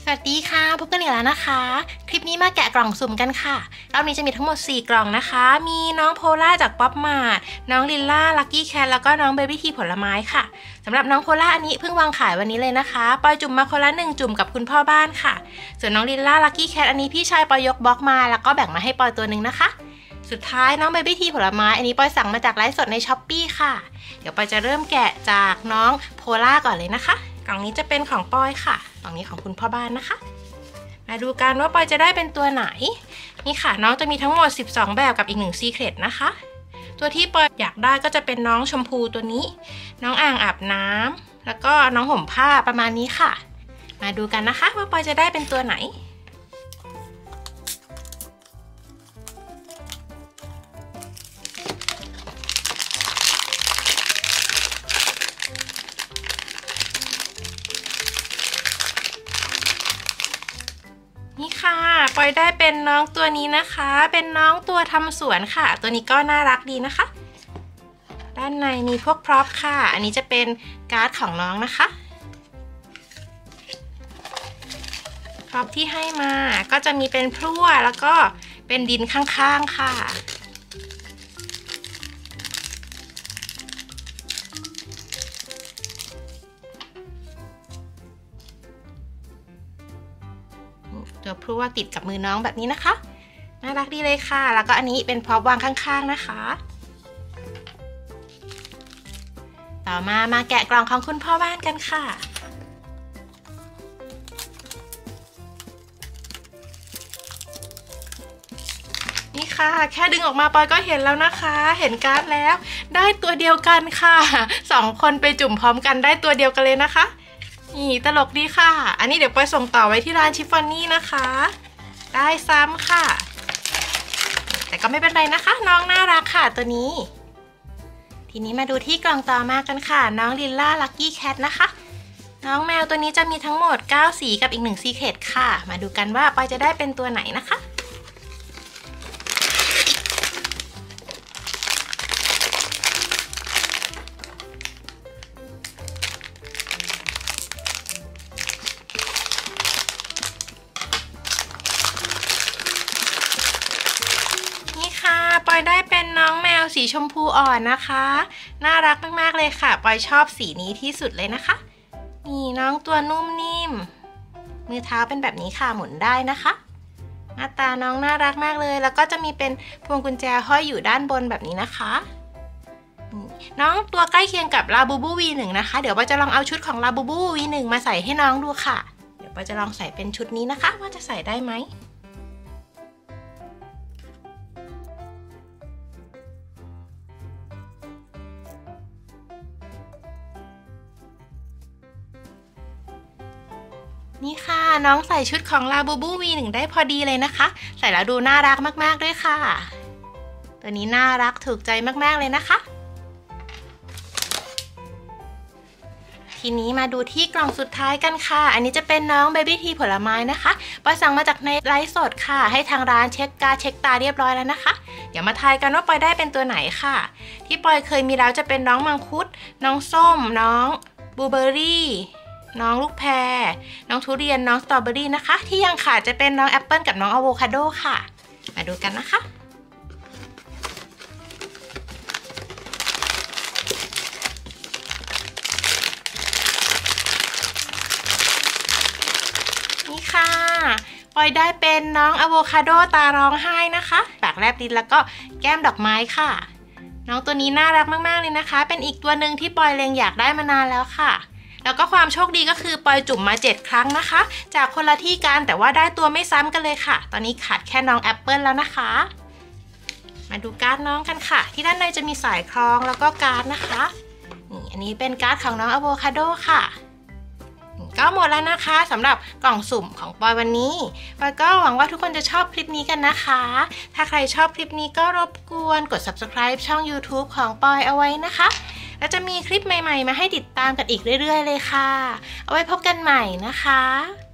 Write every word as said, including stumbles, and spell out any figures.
สวัสดีค่ะพบกันอีกแล้วนะคะคลิปนี้มาแกะกล่องสุ่มกันค่ะรอบนี้จะมีทั้งหมดสี่กล่องนะคะมีน้องโพล่าจากป๊อปมาร์ทน้องลิลล่าลักกี้แคทแล้วก็น้องเบบี้ทีผลไม้ค่ะสำหรับน้องโพล่าอันนี้เพิ่งวางขายวันนี้เลยนะคะปอยจุ่มมาคนละหนึ่งจุ่มกับคุณพ่อบ้านค่ะส่วนน้องลิลล่าลักกี้แคทอันนี้พี่ชายปอยยกบล็อกมาแล้วก็แบ่งมาให้ปอยตัวหนึ่งนะคะสุดท้ายน้องเบบี้ทีผลไม้อันนี้ปอยสั่งมาจากไลฟ์สดในช้อปปี้ค่ะเดี๋ยวปอยจะเริ่มแกะจากน้องโพล่าก่อนเลยนะคะกล่องนี้จะเป็นของปอยค่ะกล่องนี้ของคุณพ่อบ้านนะคะมาดูกันว่าปอยจะได้เป็นตัวไหนนี่ค่ะน้องจะมีทั้งหมดสิบสองแบบกับอีกหนึ่งซีเคร็ตนะคะตัวที่ปอยอยากได้ก็จะเป็นน้องชมพูตัวนี้น้องอ่างอาบน้ำแล้วก็น้องห่มผ้าประมาณนี้ค่ะมาดูกันนะคะว่าปอยจะได้เป็นตัวไหนนี่ค่ะปอยได้เป็นน้องตัวนี้นะคะเป็นน้องตัวทำสวนค่ะตัวนี้ก็น่ารักดีนะคะด้านในมีพวกพร็อพค่ะอันนี้จะเป็นการ์ดของน้องนะคะพร็อพที่ให้มาก็จะมีเป็นพลั่วแล้วก็เป็นดินข้างๆค่ะตัวพลั่วติดกับมือน้องแบบนี้นะคะน่ารักดีเลยค่ะแล้วก็อันนี้เป็นพร็อพวางข้างๆนะคะต่อมามาแกะกล่องของคุณพ่อบ้านกันค่ะนี่ค่ะแค่ดึงออกมาปอยก็เห็นแล้วนะคะเห็นการ์ดแล้วได้ตัวเดียวกันค่ะสองคนไปจุ่มพร้อมกันได้ตัวเดียวกันเลยนะคะนี่ตลกดีค่ะอันนี้เดี๋ยวปอยส่งต่อไว้ที่ร้านชิฟฟอนนี่นะคะได้ซ้ำค่ะแต่ก็ไม่เป็นไรนะคะน้องน่ารักค่ะตัวนี้ทีนี้มาดูที่กล่องต่อมากันค่ะน้องลิลล่าลักกี้แคทนะคะน้องแมวตัวนี้จะมีทั้งหมดเก้าสีกับอีกหนึ่งซีเคร็ตค่ะมาดูกันว่าปอยจะได้เป็นตัวไหนนะคะปอยได้เป็นน้องแมวสีชมพูอ่อนนะคะน่ารักมากๆเลยค่ะปอยชอบสีนี้ที่สุดเลยนะคะนี่น้องตัวนุ่มนิ่มมือเท้าเป็นแบบนี้ค่ะหมุนได้นะคะหน้าตาน้องน่ารักมากเลยแล้วก็จะมีเป็นพวงกุญแจห้อยอยู่ด้านบนแบบนี้นะคะน้องตัวใกล้เคียงกับลาบูบู วี หนึ่ง นะคะเดี๋ยวปอยจะลองเอาชุดของลาบูบู วี หนึ่ง มาใส่ให้น้องดูค่ะเดี๋ยวปอยจะลองใส่เป็นชุดนี้นะคะว่าจะใส่ได้ไหมนี่ค่ะน้องใส่ชุดของลาบูบู วี หนึ่ง ได้พอดีเลยนะคะใส่แล้วดูน่ารักมากๆด้วยค่ะตัวนี้น่ารักถูกใจมากๆเลยนะคะทีนี้มาดูที่กล่องสุดท้ายกันค่ะอันนี้จะเป็นน้องเบบี้ทีผลไม้นะคะปอยสั่งมาจากในไลฟ์สดค่ะให้ทางร้านเช็คการเช็คตาเรียบร้อยแล้วนะคะเดี๋ยวมาทายกันว่าปอยได้เป็นตัวไหนค่ะที่ปอยเคยมีแล้วจะเป็นน้องมังคุดน้องส้มน้องบลูเบอร์รี่น้องลูกแพรน้องทุเรียนน้องสตรอเบอรี่นะคะที่ยังขาดจะเป็นน้องแอปเปิลกับน้องอะโวคาโดค่ะมาดูกันนะคะนี่ค่ะปอยได้เป็นน้องอะโวคาโดตาร้องไห้นะคะปากแลบลิ้นแล้วก็แก้มดอกไม้ค่ะน้องตัวนี้น่ารักมากๆเลยนะคะเป็นอีกตัวหนึ่งที่ปอยเล็งอยากได้มานานแล้วค่ะแล้วก็ความโชคดีก็คือปอยจุ่มมาเจ็ดครั้งนะคะจากคนละที่กันแต่ว่าได้ตัวไม่ซ้ำกันเลยค่ะตอนนี้ขาดแค่น้องแอปเปิลแล้วนะคะมาดูการ์ดน้องกันค่ะที่ด้านในจะมีสายคล้องแล้วก็การ์ดนะคะนี่อันนี้เป็นการ์ดของน้องอะโวคาโดค่ะก็หมดแล้วนะคะสำหรับกล่องสุ่มของปอยวันนี้ปอยก็หวังว่าทุกคนจะชอบคลิปนี้กันนะคะถ้าใครชอบคลิปนี้ก็รบกวนกด ซับสไครบ์ ช่อง ยูทูบ ของปอยเอาไว้นะคะแล้วจะมีคลิปใหม่ๆมาให้ติดตามกันอีกเรื่อยๆเลยค่ะเอาไว้พบกันใหม่นะคะ